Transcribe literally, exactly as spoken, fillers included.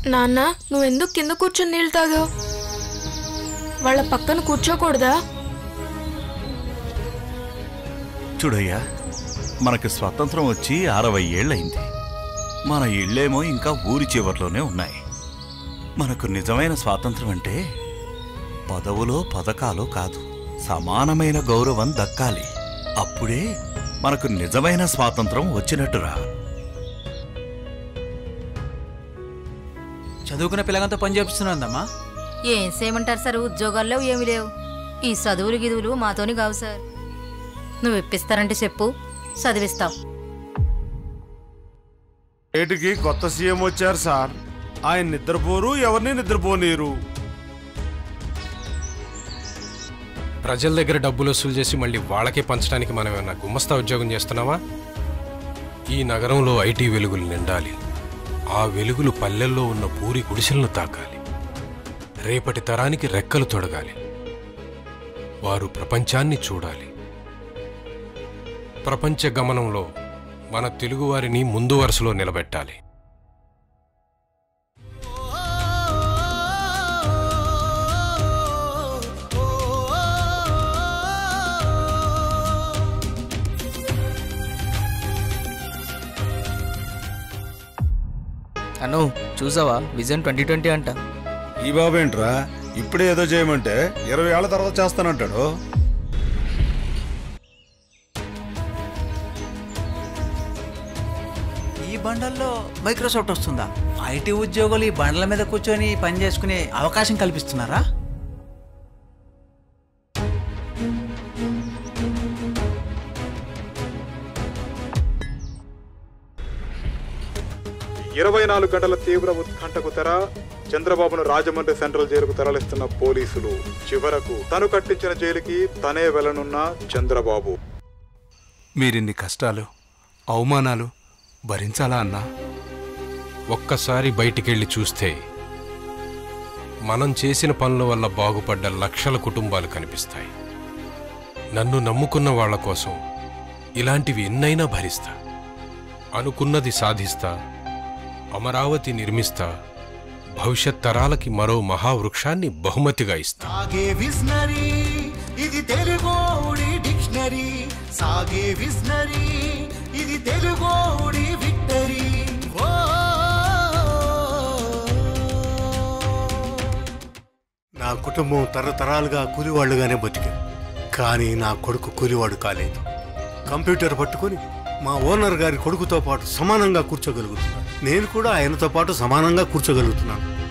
నాన్న నువ్వెందుకు కింద కూర్చొని నీళ్ళు తాగావు? వాళ్ళ పక్కన కూర్చోకూడదా? చూడయ్యా, మనకి స్వాతంత్రం వచ్చి అరవై ఏళ్ళయింది. మన ఇళ్ళేమో ఇంకా ఊరి చివర్లోనే ఉన్నాయి. మనకు నిజమైన స్వాతంత్రం అంటే పదవులో పథకాలో కాదు, సమానమైన గౌరవం దక్కాలి. అప్పుడే మనకు నిజమైన స్వాతంత్రం వచ్చినట్టురా. చదువుకున్న పిల్లగంతా పని చేపిస్తున్నాందమ్మా. ఏం చేయమంటారు సార్, ఉద్యోగాల్లో ఏమి లేవు. ఈ చదువులు గిదువులు మాతోని కావు సార్. నువ్వు ఇప్పిస్తారంటే చెప్పు, చదివిస్తావు. ఏటికి కొత్త సీఎం వచ్చారు సార్. ఆయన నిద్రపోరు, ఎవరిని నిద్రపోనీరు. ప్రజల దగ్గర డబ్బులు వసూలు చేసి మళ్ళీ వాళ్ళకే పంచడానికి మనం ఏమన్నా గుమస్తా ఉద్యోగం చేస్తున్నావా? ఈ నగరంలో ఐటీ వెలుగులు నిండాలి. ఆ వెలుగులు పల్లెల్లో ఉన్న పూరి గుడిసెలను తాకాలి. రేపటి తరానికి రెక్కలు తొడగాలి. వారు ప్రపంచాన్ని చూడాలి. ప్రపంచ గమనంలో మన తెలుగువారిని ముందు వరుసలో నిలబెట్టాలి. అను చూసావా, విజన్ ట్వంటీ ట్వంటీ అంట. ఈ బాబేంట్రా ఇప్పుడే ఏదో చేయమంటే ఇరవై ఏళ్ల తర్వాత చేస్తానంటాడు. ఈ బండల్లో మైక్రోసాఫ్ట్ వస్తుందా? ఐటీ ఉద్యోగులు ఈ బండల మీద కూర్చొని పని చేసుకునే అవకాశం కల్పిస్తున్నారా? ఇరవై నాలుగు గంటల తీవ్ర ఉత్కంఠకు తెర. చంద్రబాబును రాజమండ్రి సెంట్రల్ జైలుకు తరలిస్తున్న పోలీసులు. చివరకు తను కట్టించిన జైలుకి తనే వెళ్లనున్న చంద్రబాబు. మీరిన్ని కష్టాలు, అవమానాలు భరించాలా అన్నా? ఒక్కసారి బయటికెళ్ళి చూస్తే మనం చేసిన పనుల వల్ల బాగుపడ్డ లక్షల కుటుంబాలు కనిపిస్తాయి. నన్ను నమ్ముకున్న వాళ్ల కోసం ఇలాంటివి ఎన్నైనా భరిస్తా. అనుకున్నది సాధిస్తా. అమరావతి నిర్మిస్తా. భవిష్యత్ తరాలకి మరో మహావృక్షాన్ని బహుమతిగా ఇస్తా. సాగే విజనరీ ఇది తెలుగోడి డిక్షనరీ. సాగే విజనరీ ఇది తెలుగోడి విక్టరీ. నా కుటుంబం తరతరాలుగా కూలివాళ్లుగానే బతికారు. కానీ నా కొడుకు కూలివాడు కాలేదు. కంప్యూటర్ పట్టుకొని మా ఓనర్ గారి కొడుకుతో పాటు సమానంగా కూర్చోగలుగుతున్నాను. నేను కూడా ఆయనతో పాటు సమానంగా కూర్చోగలుగుతున్నాను.